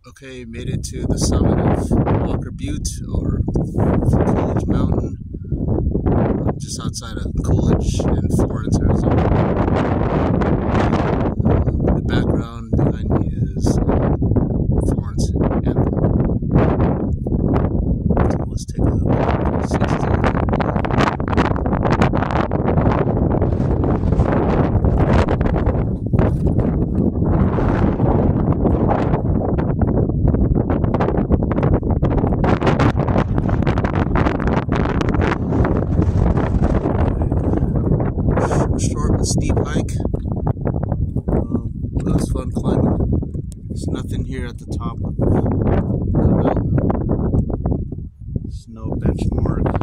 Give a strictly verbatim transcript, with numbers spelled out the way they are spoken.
Okay, made it to the summit of Walker Butte, or Coolidge Mountain, just outside of Coolidge in Florence, Arizona. Uh, the background behind me is uh, Florence Anthem. So let's take a three sixty. Short but steep hike. Um, but it was fun climbing. There's nothing here at the top of the mountain. There's no benchmark.